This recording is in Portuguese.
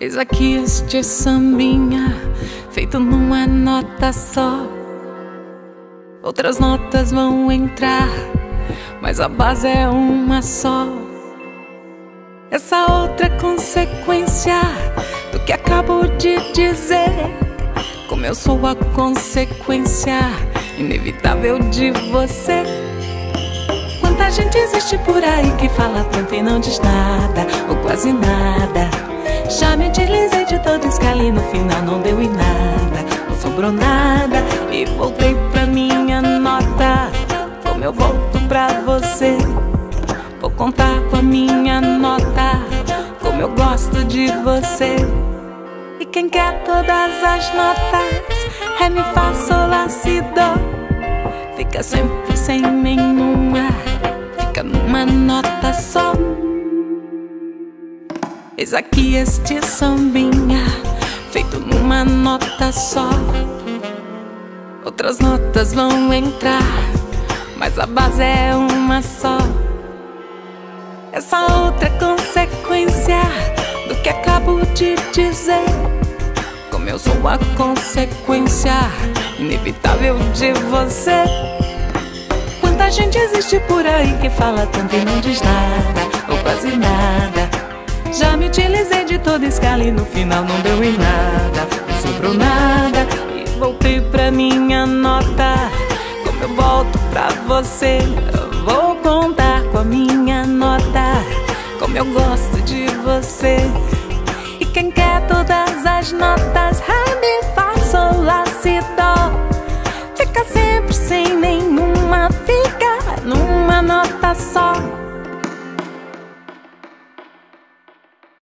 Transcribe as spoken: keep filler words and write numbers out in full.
Eis aqui este sambinha, feito numa nota só. Outras notas vão entrar, mas a base é uma só. Essa outra é consequência do que acabo de dizer. Como eu sou a consequência inevitável de você. Quanta gente existe por aí que fala tanto e não diz nada, ou quase nada. Já me utilizei de todo escala e no final não deu em nada, não sobrou nada. E voltei pra minha nota. Como eu volto pra você? Vou contar com a minha nota. Como eu gosto de você. E quem quer todas as notas, ré, mi, fá, sol, lá, si, dó, fica sempre sem nenhuma, fica numa nota só. Eis aqui este sambinha, feito numa nota só. Outras notas vão entrar, mas a base é uma só. Essa outra é consequência do que acabo de dizer. Como eu sou a consequência inevitável de você. Quanta gente existe por aí que fala tanto e não diz nada, ou quase nada. Já me utilizei de toda escala e no final não deu em nada, não sobrou nada. E voltei pra minha nota. Como eu volto pra você? Eu vou contar com a minha nota. Como eu gosto de você. E quem quer todas as notas, ré, mi, fá, sol, lá, si, dó, fica sempre sem